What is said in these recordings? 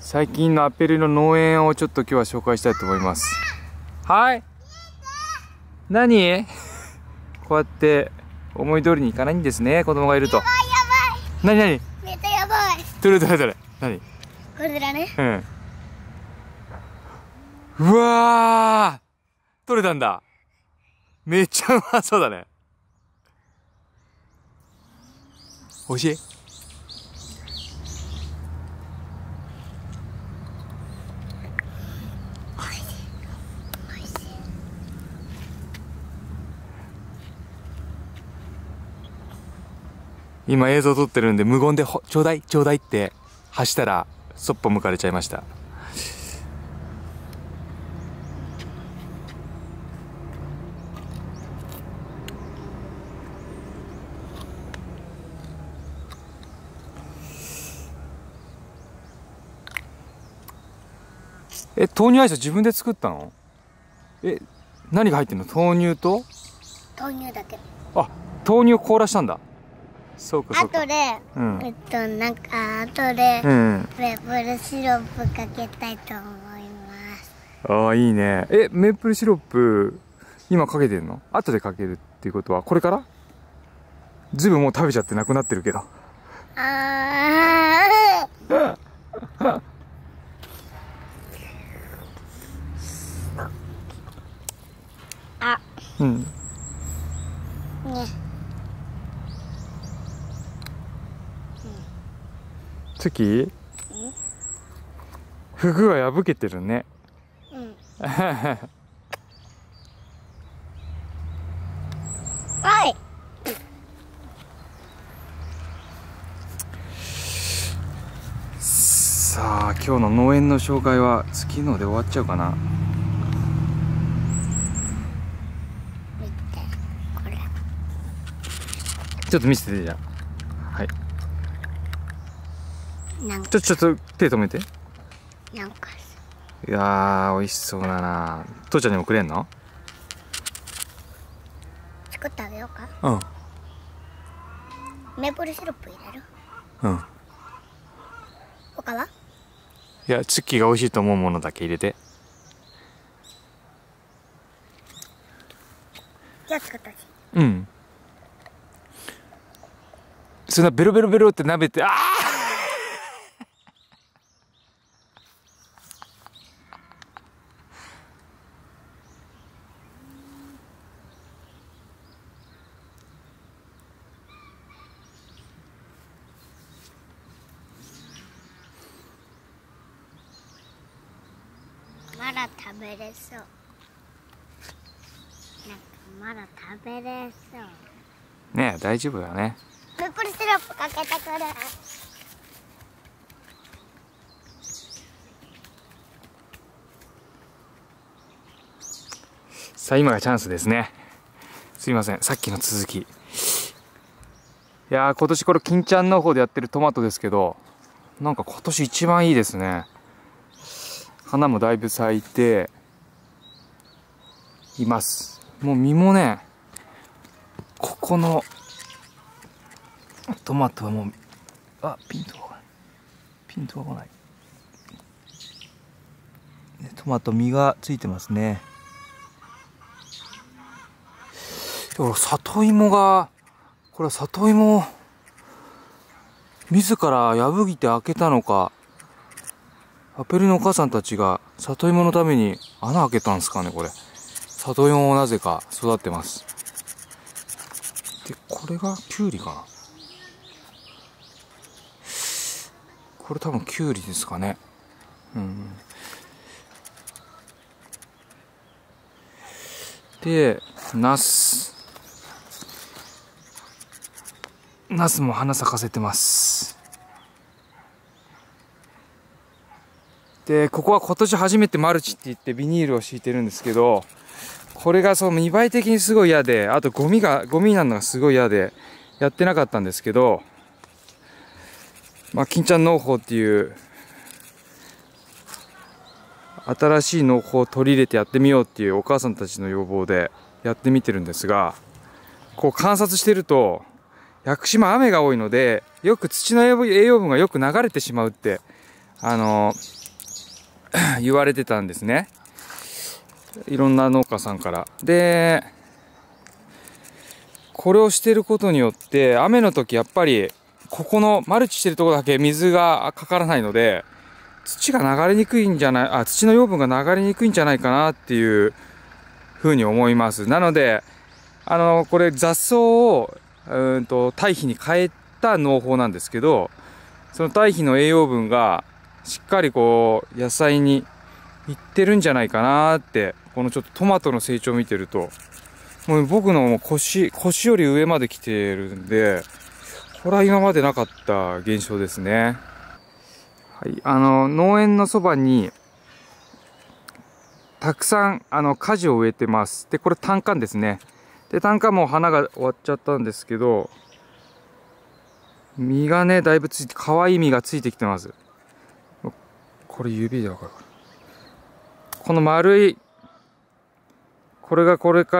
最近のアペルの農園をちょっと今日は紹介したいと思います。はい。何？こうやって思い通りにいかないんですね、子供がいると。やばいやばい。何？ めっちゃやばい。 どれどれどれ。何？ これだね。 うん。うわー、取れたんだ。めっちゃうまそうだね。おいしい？今映像撮ってるんで無言でちょうだいちょうだいって走ったらそっぽ向かれちゃいました。豆乳アイス自分で作ったの？何が入ってんの？豆乳と？ 豆乳だけ。 あ、豆乳を凍らしたんだ。そうかそうか。 あとで、 うん、 あとで、メープルシロップかけたいと思います。 ああ、いいね。メープルシロップ今かけてんの？後でかけるっていうことはこれから？ずいぶんもう食べちゃってなくなってるけど。うん。ね。月？フグは破けてるね。うん。はい。さあ、今日の農園の紹介は月ので終わっちゃうかな。 見て、これ。 ちょっと見せてじゃあ。はい。ちょっと手止めて。 なんかいやー、美味しそうだな。父ちゃんにもくれんの？ 作ってあげようか。 うん。 メープルシロップ入れる？ うん。 他は？ いや、ツッキーが美味しいと思うものだけ入れて。 じゃあ作ったし。 うん。そんなベロベロベロって舐めて、ああまだ食べれそう。なんかまだ食べれそう。 ねえ、大丈夫だね。 メープルシロップかけてくる。 さあ、今がチャンスですね。すいません、さっきの続き。いやー、今年これ金ちゃん農法でやってるトマトですけど、なんか今年一番いいですね。花もだいぶ咲いています。もう実もね、ここのトマトはもう、ピントが来ない。トマト実がついてますね。里芋が、これは里芋を自ら破いて開けたのか、アペルのお母さんたちが里芋のために穴開けたんですかね、これ。里芋もなぜか育ってます。で、これがキュウリかな。これ多分キュウリですかね。うん。で、ナスも花咲かせてます。で、ここは今年初めてマルチって言ってビニールを敷いてるんですけど、これがそう見栄え的にすごい嫌で、あとゴミになるのがすごい嫌でやってなかったんですけど、金ちゃん農法っていう新しい農法を取り入れてやってみようっていうお母さんたちの要望でやってみてるんですが、こう観察してると、屋久島雨が多いのでよく土の栄養分がよく流れてしまうって言われてたんですね。いろんな農家さんから。で、これをしてることによって、雨の時やっぱり、ここのマルチしてるところだけ水がかからないので、土が流れにくいんじゃない、土の養分が流れにくいんじゃないかなっていうふうに思います。なので、これ雑草を、堆肥に変えた農法なんですけど、その堆肥の栄養分がしっかりこう野菜にいってるんじゃないかなって、このちょっとトマトの成長を見てると、もう僕の腰より上まで来てるんで、これは今までなかった現象ですね。はい、農園のそばにたくさん果樹を植えてます。で、これ単柑ですね。で、単柑も花が終わっちゃったんですけど、実がね、だいぶついて、可愛い実がついてきてます。これ指でわかるかな。この丸い、これがこれから、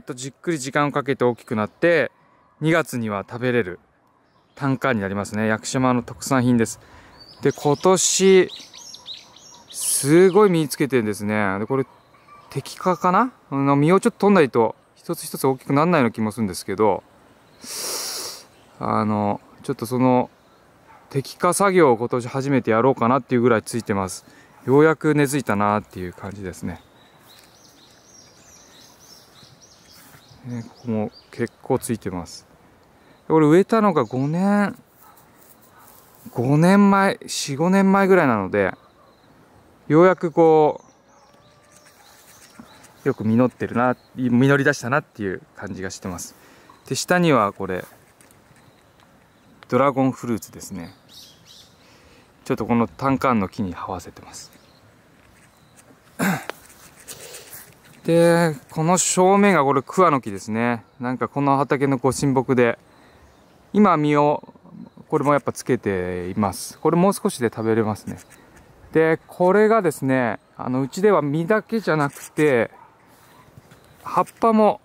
じっくり時間をかけて大きくなって、2月には食べれる単柑になりますね。屋久島の特産品です。で、今年、すごい実つけてるんですね。で、これ、摘果かな？実をちょっと取んないと、一つ一つ大きくならないような気もするんですけど、ちょっとその、摘果作業を今年初めてやろうかなっていうぐらいついてます。ようやく根付いたなっていう感じですね。ここも結構ついてます。これ植えたのが5年前、4、5年前ぐらいなので、ようやくこう、よく実ってるな、実り出したなっていう感じがしてます。で、下にはこれ、ドラゴンフルーツですね。ちょっとこの単柑の木に這わせてます。で、この正面がこれ桑の木ですね。なんかこの畑のご神木で、今実を、これもやっぱつけています。これもう少しで食べれますね。で、これがですね、うちでは実だけじゃなくて、葉っぱも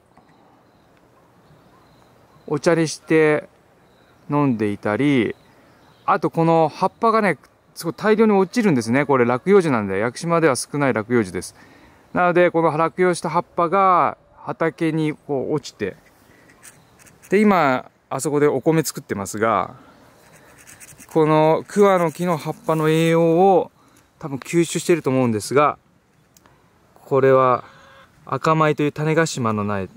お茶にして飲んでいたり、あとこの葉っぱがね、すごい大量に落ちるんですね。これ落葉樹なんで、屋久島では少ない落葉樹です。なので、この落葉した葉っぱが畑にこう落ちて、で、今、あそこでお米作ってますが、この桑の木の葉っぱの栄養を多分吸収していると思うんですが、これは赤米という種子島のない、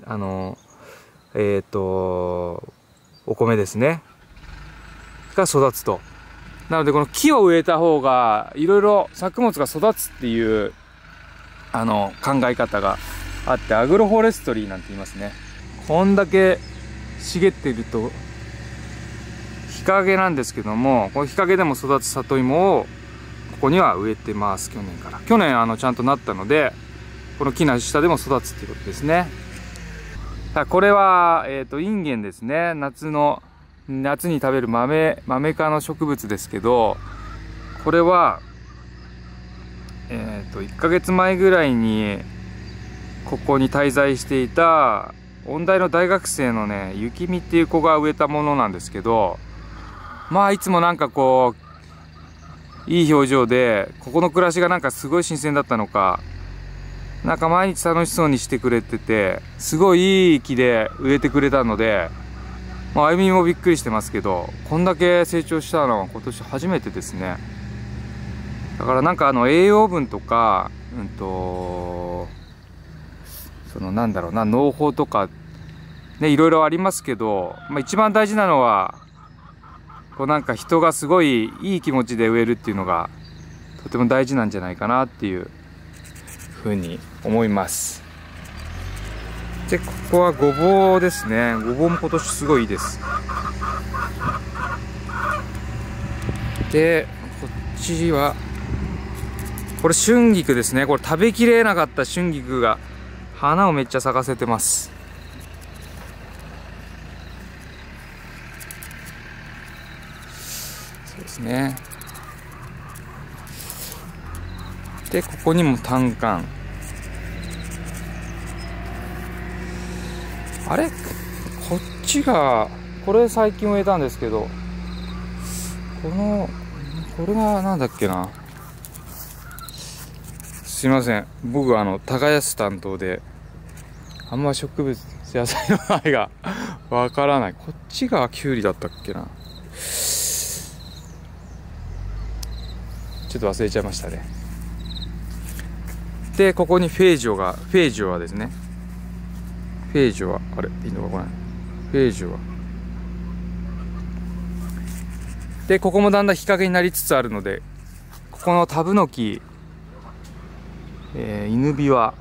お米ですね。が育つと。なので、この木を植えた方が、いろいろ作物が育つっていう、考え方があって、アグロフォレストリーなんて言いますね。こんだけ茂っていると、日陰なんですけども、この日陰でも育つ里芋を、ここには植えてます、去年から。去年、ちゃんとなったので、この木の下でも育つっていうことですね。これは、インゲンですね。夏に食べる豆科の植物ですけど、これは、1ヶ月前ぐらいに、ここに滞在していた、音大の大学生のね、ゆきみっていう子が植えたものなんですけど、まあ、いつもなんかこう、いい表情で、ここの暮らしがなんかすごい新鮮だったのか、なんか毎日楽しそうにしてくれてて、すごいいい木で植えてくれたので、まあ、あゆみもびっくりしてますけど、こんだけ成長したのは今年初めてですね。だからなんか栄養分とか、なんだろうな、農法とか、ね、いろいろありますけど、まあ、一番大事なのは、こうなんか人がすごいいい気持ちで植えるっていうのが、とても大事なんじゃないかなっていうふうに思います。で、ここはごぼうですね。ごぼうも今年すごいいいです。で、こっちは、これ春菊ですね。これ食べきれなかった春菊が花をめっちゃ咲かせてます。そうですね。で、ここにも単柑。あれ？こっちが、これ最近植えたんですけど、ここれがなんだっけな。すいません。僕は耕す担当で、あんま植物、野菜の名前がわからない。こっちがキュウリだったっけな。ちょっと忘れちゃいましたね。で、ここにフェージョアですね。フェージョア、あれ、いいのかこれ。フェージョア。で、ここもだんだん日陰になりつつあるので、ここのタブノキ、犬ビワ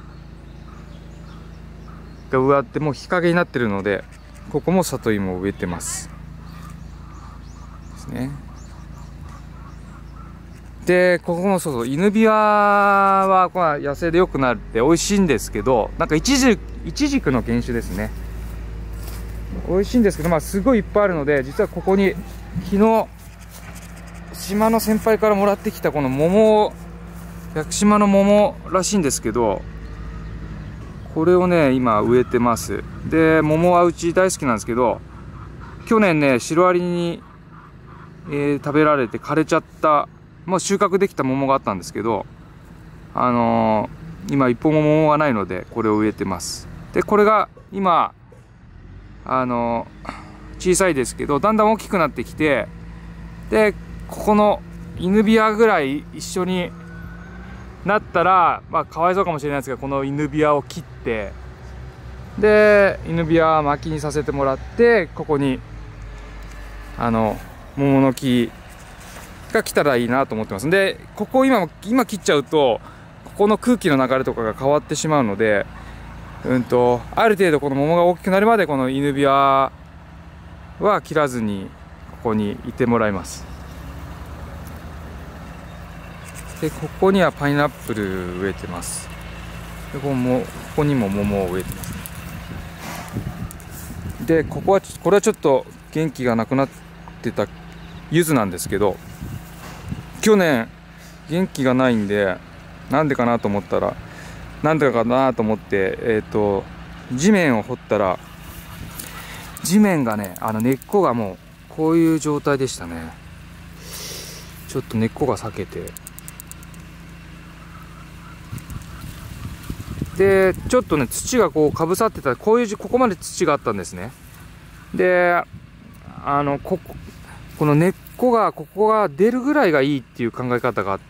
が植わってもう日陰になってるので、ここも里芋を植えてますですね。で、ここもそうそう、犬ビワはまあ野生でよくなって美味しいんですけど、なんかイチジクの原種ですね。美味しいんですけど、まあすごいいっぱいあるので、実はここに昨日島の先輩からもらってきたこの桃、屋久島の桃らしいんですけど、これをね今植えてます。で、桃はうち大好きなんですけど、去年ねシロアリに、食べられて枯れちゃった、もう収穫できた桃があったんですけど、今一本も桃がないのでこれを植えてます。で、これが今小さいですけどだんだん大きくなってきて、でここの犬ビワぐらい一緒になったら、まあかわいそうかもしれないですが、この犬ビワを切って、で犬ビワ巻きにさせてもらって、ここに桃の木が来たらいいなと思ってます。で、ここ今切っちゃうとここの空気の流れとかが変わってしまうので、ある程度この桃が大きくなるまでこの犬ビワは切らずにここにいてもらいます。で、ここにはパイナップル植えてます。で、ここにも桃を植えてます。で、これはちょっと元気がなくなってた柚子なんですけど、去年元気がないんで、なんでかなと思ったら、なんでかなと思って、地面を掘ったら、地面がね、根っこがもうこういう状態でしたね。ちょっと根っこが裂けて、でちょっとね土がこうかぶさってた、ここまで土があったんですね。で、この根っこがここが出るぐらいがいいっていう考え方があって、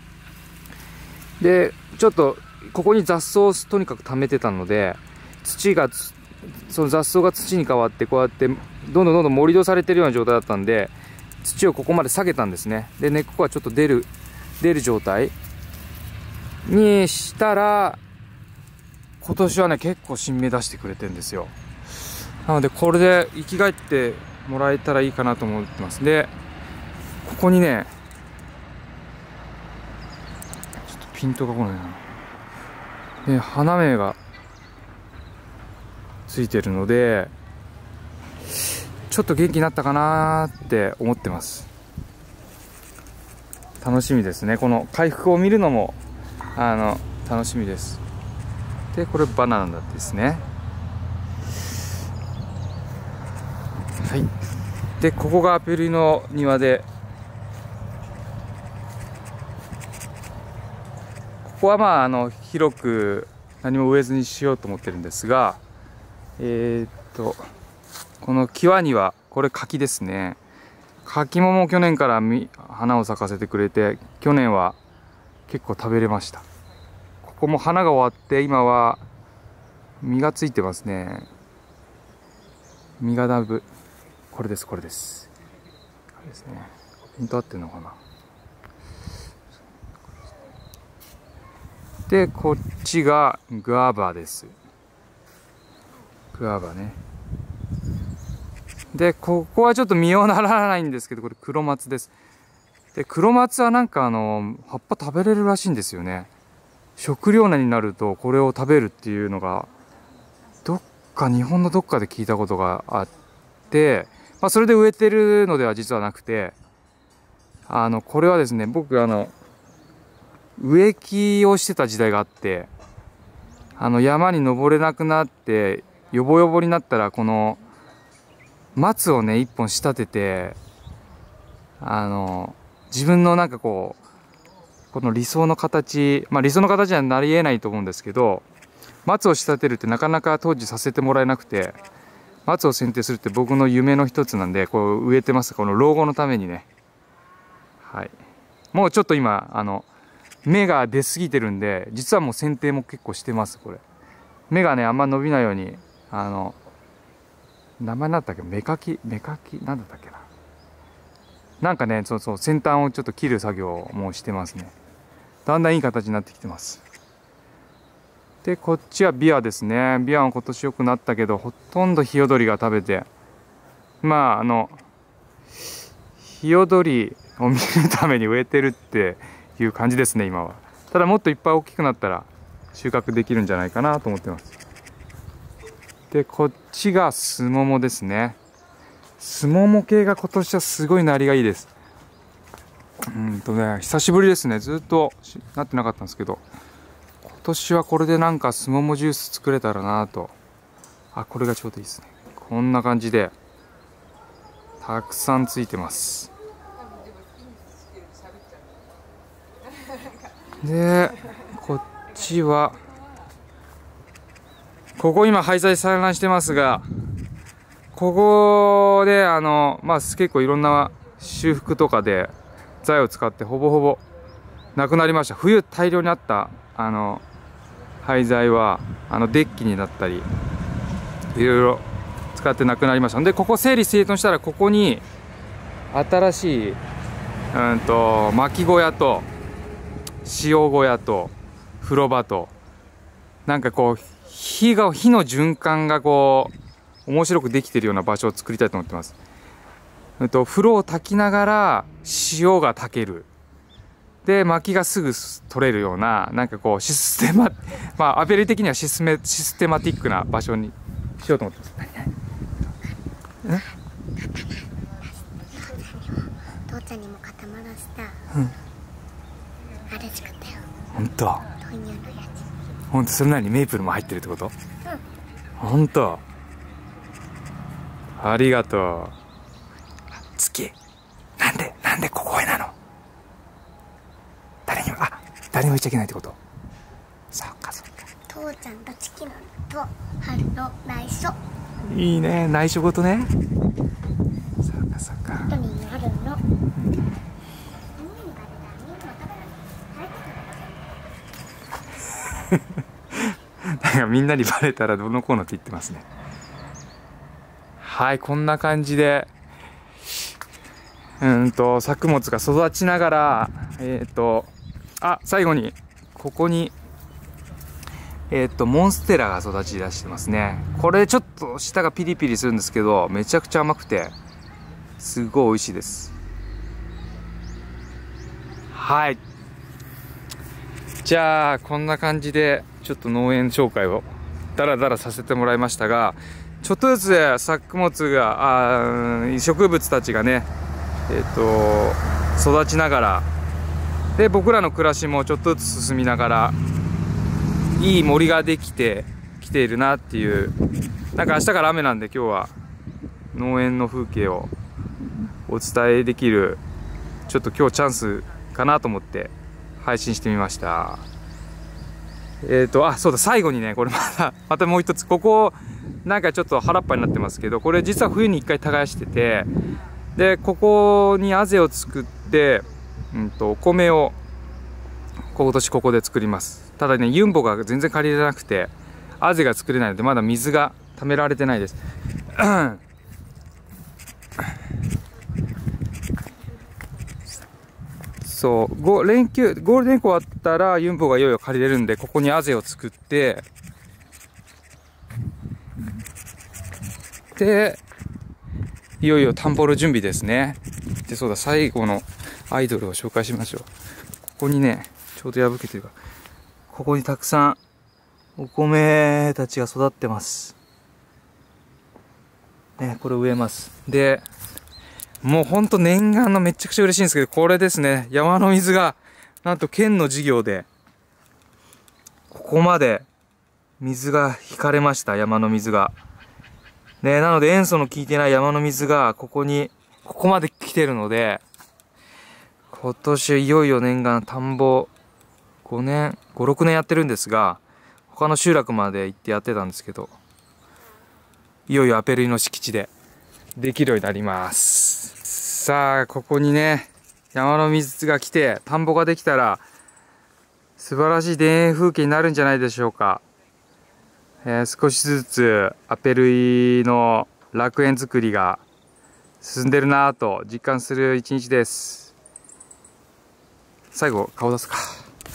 でちょっとここに雑草をとにかく溜めてたので、その雑草が土に変わって、こうやってどんどん盛り土されてるような状態だったんで、土をここまで下げたんですね。で、根っこがちょっと出る状態にしたら、今年はね結構新芽出してくれてるんですよ。なのでこれで生き返ってもらえたらいいかなと思ってます。で、ここにねちょっとピントが来ないな。で、花芽がついてるので、ちょっと元気になったかなって思ってます。楽しみですね。この回復を見るのも楽しみです。で、これバナナだってですね。はい。で、ここがアペルの庭で、ここはまあ広く何も植えずにしようと思ってるんですが、この際にはこれ柿ですね。柿も去年から花を咲かせてくれて、去年は結構食べれました。ここも花が終わって、今は実がついてますね。実がだいぶ、これです。これですね。ピント合ってるのかな。で、こっちがグアバです。グアバね。で、ここはちょっと実をならないんですけど、これ黒松です。で、黒松はなんか葉っぱ食べれるらしいんですよね。食糧難になるとこれを食べるっていうのが日本のどっかで聞いたことがあって、まあ、それで植えてるのでは実はなくて、これはですね、僕植木をしてた時代があって、山に登れなくなってヨボヨボになったら、この松をね一本仕立てて自分のなんかこの理想の形、理想の形にはなり得ないと思うんですけど、松を仕立てるってなかなか当時させてもらえなくて、松を剪定するって僕の夢の一つなんで、こう植えてます。この老後のためにね。はい。もうちょっと今芽が出過ぎてるんで、実はもう剪定も結構してます。これ芽がねあんま伸びないように、名前なんだったっけ、芽かきなんだったっけな、なんかね、そう先端をちょっと切る作業をもうしてますね。だんだんいい形になってきてます。でこっちはビワですね。ビワは今年良くなったけど、ほとんどヒヨドリが食べて、ヒヨドリを見るために植えてるっていう感じですね今は。ただもっといっぱい大きくなったら収穫できるんじゃないかなと思ってます。でこっちがスモモですね。スモモ系が今年はすごいなりがいいです。久しぶりですね。ずっとなってなかったんですけど、今年はこれでなんかスモモジュース作れたらなと。これがちょうどいいですね。こんな感じでたくさんついてます。でこっちはここ今廃材散乱してますが、ここで結構いろんな修復とかで材を使ってほぼほぼなくなりました。冬大量にあった廃材はデッキになったりいろいろ使ってなくなりましたので、ここ整理整頓したら、ここに新しい薪小屋と塩小屋と風呂場と、なんかこう火の循環がこう面白くできているような場所を作りたいと思ってます。風呂を炊きながら塩が炊ける、で薪がすぐ取れるような、なんかこうアペリ的にはシステマティックな場所にしようと思ってます。 父ちゃんにも固まらせた、あれ作ったよ。 本当？ 豆乳のやつ。 本当？それなりにメープルも入ってるってこと？本当？ありがとう。月、なんでここへなの？誰にも言っちゃいけないってこと？そっか。 父ちゃんとチキノと春の内緒。 いいね、内緒ごとね。そっか。 後になるの。 みんなにバレたらどうのこうのって言ってますね。はい、こんな感じで作物が育ちながら、最後にここにモンステラが育ち出してますね。これちょっと舌がピリピリするんですけど、めちゃくちゃ甘くてすごい美味しいです。はい、じゃあこんな感じでちょっと農園紹介をダラダラさせてもらいましたが、ちょっとずつ作物が植物たちがね育ちながら、で僕らの暮らしもちょっとずつ進みながら、いい森ができてきているなっていう。なんか明日から雨なんで、今日は農園の風景をお伝えできる、ちょっと今日チャンスかなと思って配信してみました。そうだ、最後にね、これまたもう一つ、ここなんかちょっと原っぱになってますけど、これ実は冬に一回耕してて、でここにあぜを作って、お米を今年ここで作ります。ただね、ユンボが全然借りれなくてあぜが作れないので、まだ水が溜められてないですそうゴールデンウィーク終わったらユンボがいよいよ借りれるんで、ここにあぜを作って、でいよいよ田んぼの準備ですね。でそうだ、最後のアイドルを紹介しましょう。ここにね、ちょうど破けてるから、ここにたくさんお米たちが育ってますね。これ植えます。でもうほんと念願のめちゃくちゃ嬉しいんですけど、これですね、山の水がなんと県の事業でここまで水が引かれました。山の水がね、なので塩素の効いてない山の水がここまで来てるので、 今年いよいよ念願田んぼ5年56年やってるんですが、他の集落まで行ってやってたんですけど、いよいよアペルイの敷地でできるようになります。さあここにね、山の水が来て田んぼができたら素晴らしい田園風景になるんじゃないでしょうか。少しずつアペルイの楽園作りが進んでるなぁと実感する一日です。最後顔出すか。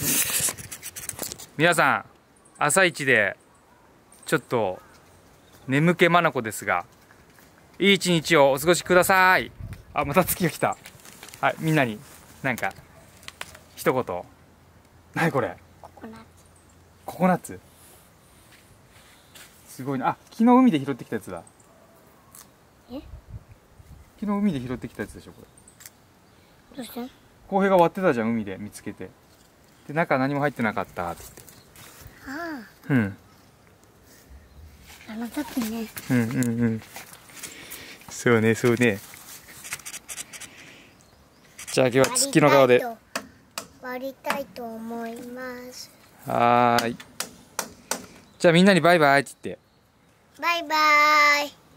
皆さん朝一でちょっと眠気まなこですが、いい一日をお過ごしください。あ、また月が来た。はい、みんなになんか一言。何これ？ ココナッツ。 ココナッツ。すごいな。あ、昨日海で拾ってきたやつだ。 え？ 昨日海で拾ってきたやつでしょこれ。 どうした？ 浩平が割ってたじゃん、海で見つけて。で、中何も入ってなかったって言って。 あうん。 あ、あの時ね。 うんうんうん。そうね、そうね。じゃあ今日は月の顔で。 割りたいと思います。 はーい。じゃあみんなにバイバイって言って。 バイバーイ。